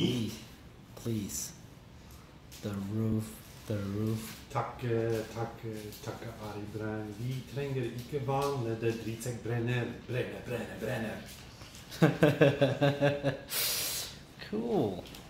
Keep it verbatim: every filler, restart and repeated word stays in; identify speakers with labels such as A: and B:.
A: Please. Please. The roof. The roof.
B: Takk, takk, takk, Ari Brann. Vi trenger ikke vann. Det dritsek brenner. Brenner, brenner, brenner.
A: Cool.